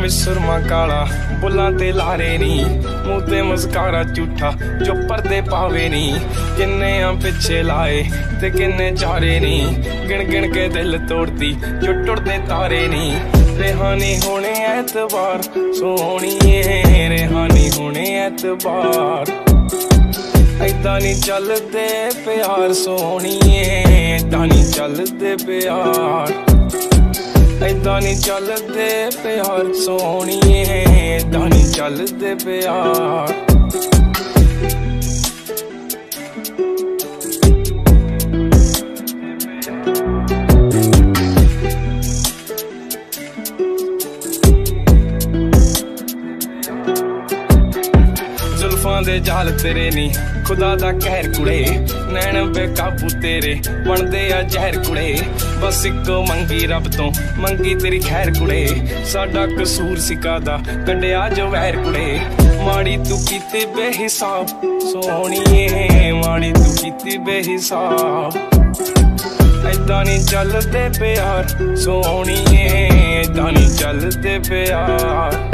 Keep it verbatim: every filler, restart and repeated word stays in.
विच सुरमा काला बुल्लां ते लारे नी, मूंह ते मस्कारा झूठा जो पर्दे पावे नी। किन्ने आ पिछे लाए ते किन्ने चारे नी, गिण गिण के दिल तोड़दी जो टुटदे तारे नी। रेहानी होने ऐतबार सोहणीए, रेहानी होने ऐतबार। ऐदां नी चलदे प्यार सोहणीए, ऐदां नी चलदे प्यार। ऐदां नी चलदे प्यार सोहणीए, ऐदां नी चलदे प्यार। जुल्फां दे जाल तेरे नी खुदा दा कहर कुड़े, नैन बेकाबू तेरे बनदे आ जहर कुड़े। बस इको मंगी रब तो मंगी तेरी खैर कुड़े, साडा कसूर सिकादा कड्डिया जो वैर कुड़े। माड़ी तू कीती बेहिसाब सोहणीए, माड़ी तू कीती बेहिसाब। ऐदां नी चलदे प्यार सोहणीए, ऐदां नी चलदे प्यार।